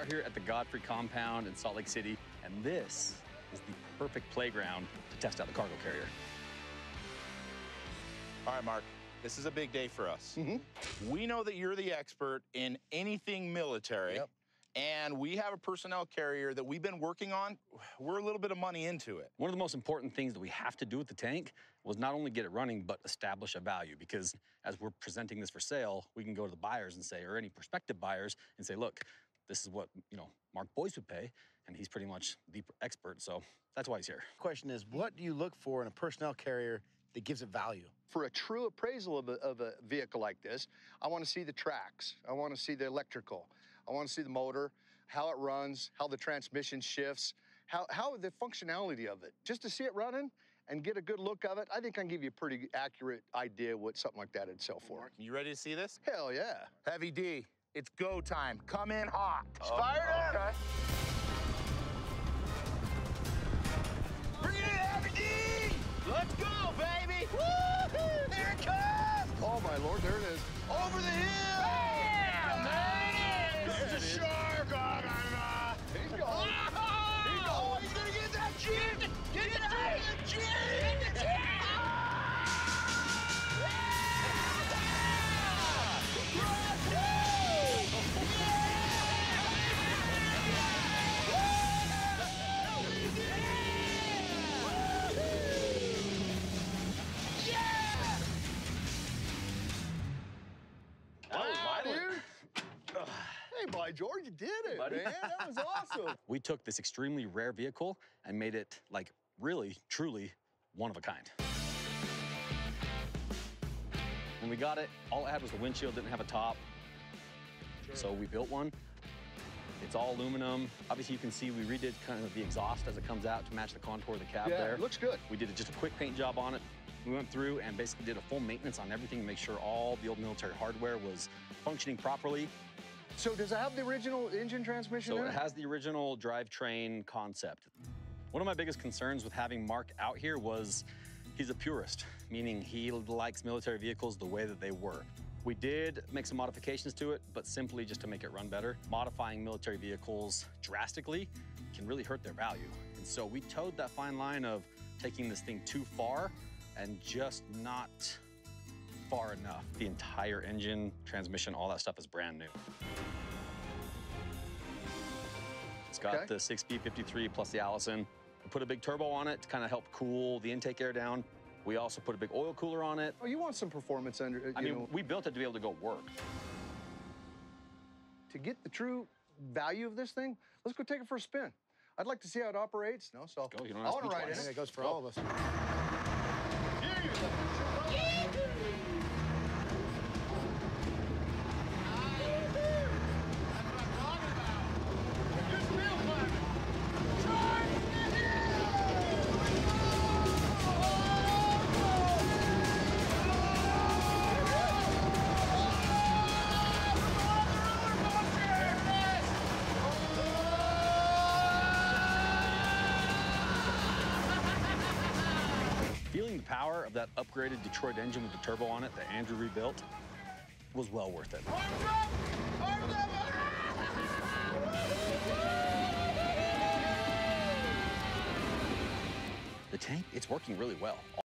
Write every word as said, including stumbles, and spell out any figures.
out here at the Godfrey compound in Salt Lake City, and this is the perfect playground to test out the cargo carrier. All right, Mark, this is a big day for us. Mm-hmm. We know that you're the expert in anything military, yep. and we have a personnel carrier that we've been working on. We're a little bit of money into it. One of the most important things that we have to do with the tank was not only get it running, but establish a value, because as we're presenting this for sale, we can go to the buyers and say, or any prospective buyers, and say, look, this is what, you know, Mark Boyce would pay, and he's pretty much the expert, so that's why he's here. Question is, what do you look for in a personnel carrier that gives it value? For a true appraisal of a, of a vehicle like this, I want to see the tracks. I want to see the electrical. I want to see the motor, how it runs, how the transmission shifts, how, how the functionality of it. Just to see it running and get a good look of it, I think I can give you a pretty accurate idea what something like that would sell for. You ready to see this? Hell yeah. Heavy D, it's go time. Come in hot. It's fired up. Okay. Bring it in, Heavy D! Let's go, baby! Woo-hoo! There it comes! Oh my Lord, there it is. Over the hill! Bam! There it is! There's a shark! Oh, no, no. He's going. Oh, He's going. he's gonna get that Jeep! Get the Jeep! Get the Jeep! Hey, by George, you did it, Buddy. man. That was awesome. We took this extremely rare vehicle and made it, like, really, truly one of a kind. When we got it, all it had was the windshield, didn't have a top. Sure. So we built one. It's all aluminum. Obviously, you can see we redid kind of the exhaust as it comes out to match the contour of the cab yeah, there. It looks good. We did just a quick paint job on it. We went through and basically did a full maintenance on everything to make sure all the old military hardware was functioning properly. So does it have the original engine transmission So in it has the original drivetrain concept. One of my biggest concerns with having Mark out here was he's a purist, meaning he likes military vehicles the way that they were. We did make some modifications to it, but simply just to make it run better. Modifying military vehicles drastically can really hurt their value. And so we towed that fine line of taking this thing too far and just not far enough. The entire engine, transmission, all that stuff is brand new. It's got Okay. the six B fifty-three plus the Allison. We put a big turbo on it to kind of help cool the intake air down. We also put a big oil cooler on it. Oh, you want some performance under, you I mean, know. we built it to be able to go work. To get the true value of this thing, let's go take it for a spin. I'd like to see how it operates. No, so Go, you don't I have to want to be ride in twice. it. It goes for all of us. Here you go. Feeling the power of that upgraded Detroit engine with the turbo on it that Andrew rebuilt was well worth it. The tank, it's working really well.